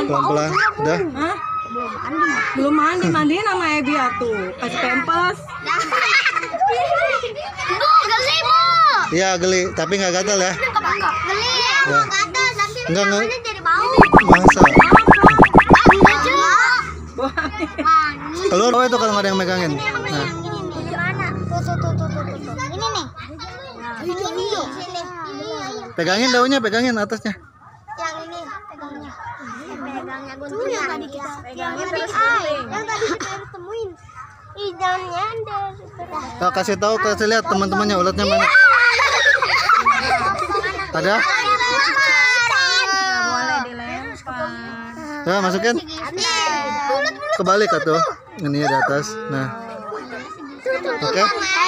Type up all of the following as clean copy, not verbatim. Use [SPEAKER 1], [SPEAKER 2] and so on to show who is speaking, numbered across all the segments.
[SPEAKER 1] Pelan-pelan. Udah.
[SPEAKER 2] Hah? Belum mandi. Mandiin sama Ebi tuh. Kasih pampers.
[SPEAKER 3] Geli Bu.
[SPEAKER 1] Iya geli, tapi nggak gatal ya.
[SPEAKER 3] Geli ya, gatal tapi
[SPEAKER 1] Enggak.
[SPEAKER 3] jadi bau.
[SPEAKER 1] Masa?
[SPEAKER 2] Wangi.
[SPEAKER 1] Keluar oh, itu kalau nggak ada yang megangin. Nah,
[SPEAKER 3] Gimana? Tuh. Ini nih. Hijau. Sini.
[SPEAKER 1] pegangin daunnya, pegangin atasnya.
[SPEAKER 3] Yang ini pegangnya. Pegangnya guntur yang tadi kita
[SPEAKER 2] Pegangin terus
[SPEAKER 3] yang tadi kita temuin. Hijaunya ada.
[SPEAKER 1] Kasih tahu, kasih lihat teman-temannya ulatnya mana. Ada?
[SPEAKER 2] Boleh dilempar.
[SPEAKER 1] Ya, masukin. Kebalik atuh. Ini di atas. Nah. Oke.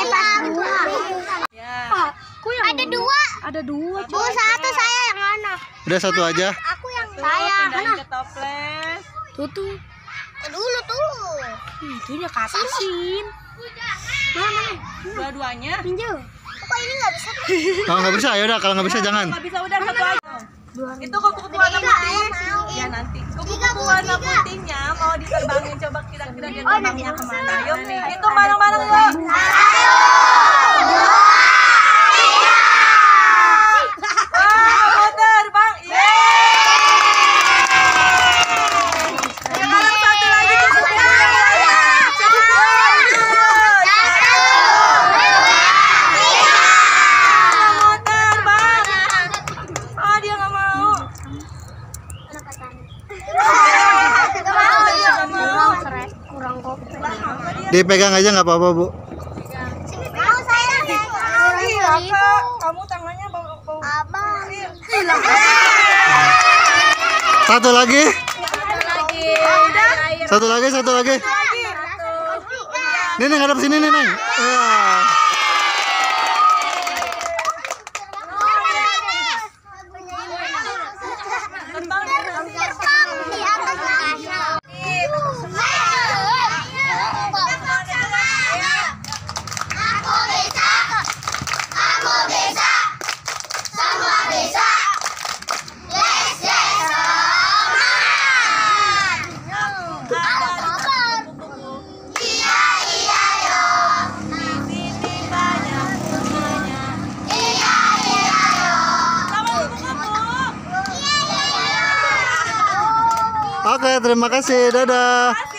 [SPEAKER 2] Ya.
[SPEAKER 3] Ada dua.
[SPEAKER 2] Ada dua.
[SPEAKER 3] Bu, satu saya yang mana?
[SPEAKER 1] Udah satu aja.
[SPEAKER 3] Aku yang
[SPEAKER 2] Tuh,
[SPEAKER 3] saya.
[SPEAKER 2] pindahin ke toples.
[SPEAKER 3] Tuh. Dulu tuh.
[SPEAKER 2] Itunya ke atasin.
[SPEAKER 3] Mana?
[SPEAKER 2] Dua-duanya.
[SPEAKER 3] Pinjau. Kok ini nggak bisa?
[SPEAKER 1] Kalau nggak bisa, ya udah. Kalau nggak bisa jangan.
[SPEAKER 2] Nggak bisa udah satu aja. Itu kuku-kuku warna putih. Ya nanti. Kuku-kuku warna putihnya mau diterbangin, coba kira-kira dia terbangnya kemana? Yuk, itu bareng-bareng yuk.
[SPEAKER 1] Dipegang aja nggak apa-apa, Bu.
[SPEAKER 3] Mau saya
[SPEAKER 2] Kamu tangannya bau.
[SPEAKER 3] Abang.
[SPEAKER 1] Satu lagi.
[SPEAKER 2] Udah.
[SPEAKER 1] Satu lagi. Nih, ngadep sini nih, Neng. Wah. Oke, terima kasih. Dadah.